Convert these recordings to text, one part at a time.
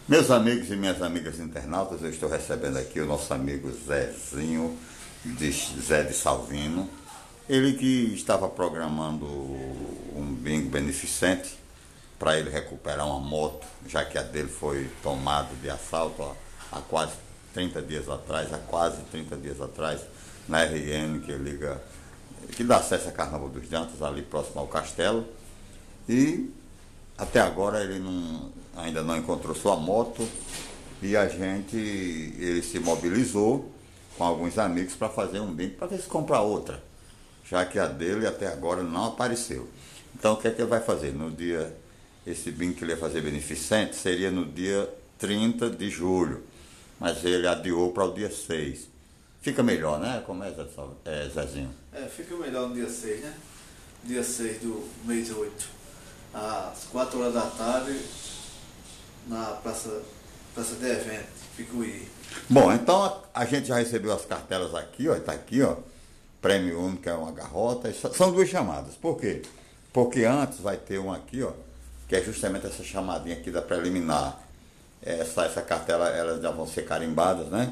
Meus amigos e minhas amigas internautas, eu estou recebendo aqui o nosso amigo Zezinho, Zé de Salvino. Ele que estava programando um bingo beneficente para ele recuperar uma moto, já que a dele foi tomada de assalto há quase 30 dias atrás, na RN que liga, que dá acesso a Carnaval dos Dantas, ali próximo ao castelo. E até agora ainda não encontrou sua moto e ele se mobilizou com alguns amigos para fazer um bingo para ver se compra outra, já que a dele até agora não apareceu. Então o que é que ele vai fazer? Esse bingo que ele ia fazer beneficente seria no dia 30 de julho, mas ele adiou para o dia 6. Fica melhor, né? Como é, Zezinho? Fica melhor no dia 6, né? Dia 6 do mês 8. Às 4 horas da tarde, na praça de evento, Picuí. Bom, então a gente já recebeu as cartelas aqui, ó, tá aqui, ó, prêmio único, que é uma garrota, são duas chamadas. Por quê? Porque antes vai ter um aqui, ó, que é justamente essa chamadinha aqui da preliminar. Essa cartela, elas já vão ser carimbadas, né?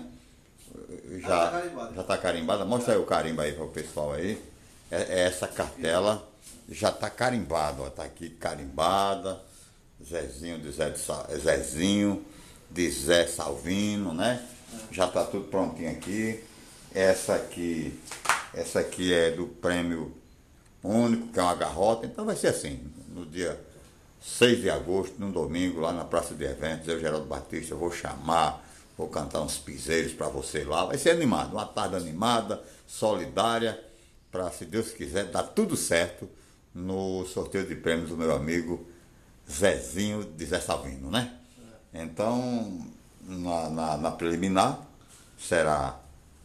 Já está carimbada. Mostra aí o carimbo aí para o pessoal aí. Essa cartela já está carimbada, ó, tá aqui carimbada. Zezinho de Zé Salvino, né? Já está tudo prontinho aqui. Essa aqui é do prêmio único, que é uma garrota. Então vai ser assim, no dia 6 de agosto, num domingo, lá na Praça de Eventos, eu, Geraldo Batista, vou cantar uns piseiros para você lá. Vai ser animado, uma tarde animada, solidária, para, se Deus quiser, dar tudo certo no sorteio de prêmios do meu amigo Zezinho de Zé Salvino, né? Então, na preliminar, será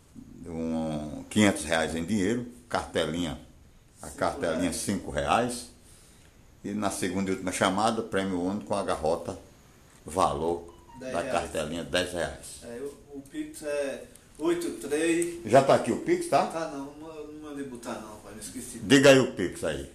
R$500 em dinheiro, a cartelinha R$5. E na segunda e última chamada, prêmio único com a garrota, valor da cartelinha R$10. O Pix é 83... Já está aqui o Pix, tá? Tá não mandei botar não, pai, não esqueci. Diga aí o Pix aí.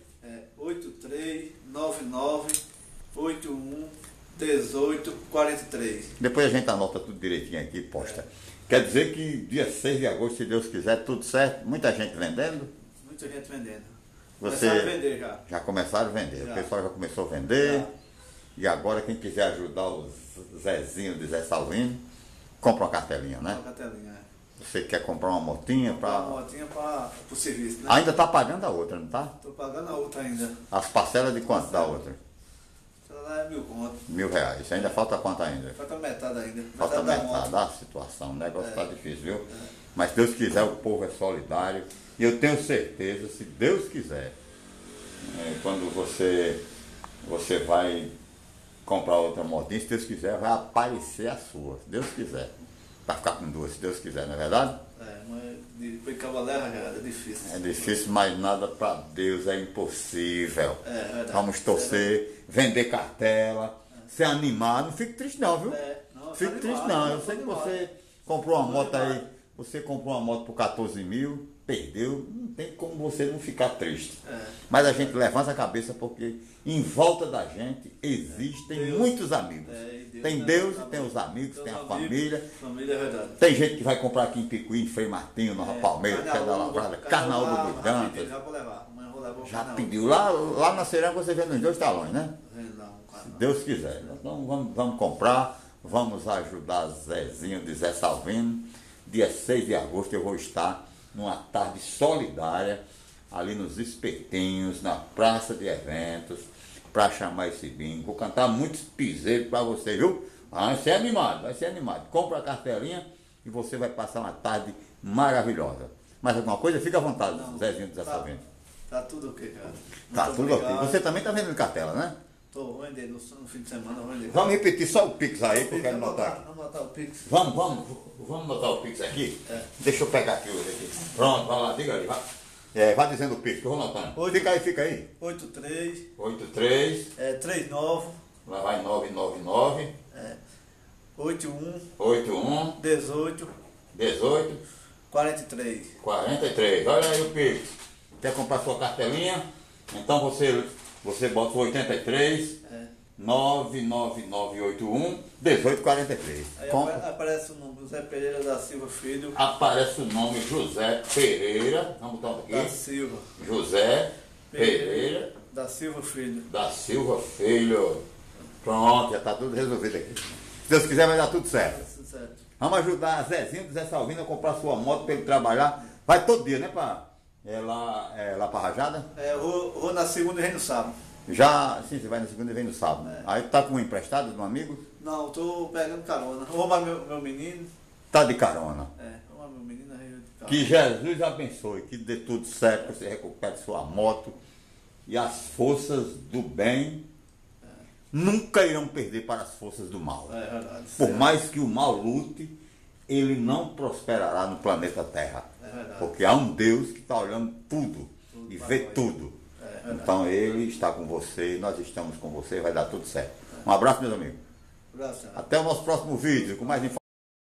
8399811843. Depois a gente anota tudo direitinho aqui e posta. Quer dizer que dia 6 de agosto, se Deus quiser, tudo certo, muita gente vendendo? Muita gente vendendo. Começaram a vender já. Já começaram a vender. Já. O pessoal já começou a vender. Já. E agora quem quiser ajudar o Zezinho de Zé Salvino, compra uma cartelinha, né? Uma cartelinha, Você quer comprar uma motinha para... Uma motinha para o serviço, né? Ainda está pagando a outra, não está? Estou pagando a outra ainda. As parcelas de quanto da outra? Essa lá é 1.000 conto. R$1.000. Ainda falta quanto ainda? Falta metade ainda. Falta da metade moto. da situação. O negócio está difícil, viu? Mas se Deus quiser, o povo é solidário. E eu tenho certeza, se Deus quiser, quando você vai comprar outra motinha, se Deus quiser, vai aparecer a sua. Se Deus quiser. Vai ficar com duas, se Deus quiser, não é verdade? Mas depois que ela leva, já é difícil. É difícil, mas nada para Deus é impossível. É verdade. Vamos torcer, vender cartela, ser animado. Não fique triste não, viu? Não, fique triste não. Eu sei que você comprou uma moto aí, você comprou uma moto por 14 mil, perdeu, não tem como você não ficar triste. Mas a gente levanta a cabeça porque em volta da gente existem muitos amigos. Tem Deus e tem os amigos, tem a família. Família é verdade. Tem gente que vai comprar aqui em Picuí, em Frei Martinho, Nova Palmeira, Pé da Lavrada, Carnaúba dos Dantas. Já vou levar. Amanhã eu vou levar o Já Carnaúba. pediu. Lá na Serena você vê nos 2 talões, né? Se Não, Deus quiser. Então vamos comprar, vamos ajudar Zezinho de Zé Salvino. Dia 6 de agosto eu vou estar numa tarde solidária, ali nos Espetinhos, na Praça de Eventos, para chamar esse bingo. Vou cantar muitos piseiros para você, viu? Vai ser animado. Compra a cartelinha e você vai passar uma tarde maravilhosa. Mais alguma coisa? Fica à vontade, Zezinho de Zé Salvino. Tá tudo ok, cara. Tá tudo ok. Você também está vendendo cartela, né? Tô vendendo no fim de semana, vou vender. Vamos repetir só o Pix aí, que eu quero notar. Vamos anotar o Pix. Vamos notar o Pix aqui? Deixa eu pegar aqui hoje aqui. Pronto, vai lá, diga aí. Vai dizendo o Pix, que eu vou notando. Fica aí. 83 39 Lá vai 999 81 18 43. 43. Olha aí o Pix. Quer comprar sua cartelinha? Então você bota o 83 99981-1843. Aí aparece o nome, José Pereira da Silva Filho. Aparece o nome José Pereira, vamos botar aqui. Da Silva. José Pereira da Silva Filho. Da Silva Filho. Pronto, já está tudo resolvido aqui. Se Deus quiser vai dar tudo certo. Certo. Vamos ajudar a Zezinho do Zé Salvino a comprar sua moto para ele trabalhar. Vai todo dia, né, lá para Rajada? Eu vou na segunda e vem no sábado. Já, sim, você vai na segunda e vem no sábado. Aí tá com um emprestado de um amigo? Não, tô pegando carona. Vou arrumar meu menino. Tá de carona. Vou arrumar meu menino aí de carona. Que Jesus abençoe, que dê tudo certo, que você recupere sua moto. E as forças do bem nunca irão perder para as forças do mal. É verdade. Por mais que o mal lute, ele não prosperará no planeta Terra. É verdade. Porque há um Deus que está olhando tudo e vê tudo. Então ele está com você, nós estamos com você, vai dar tudo certo. Um abraço, meus amigos. Um abraço. Até o nosso próximo vídeo com mais informações.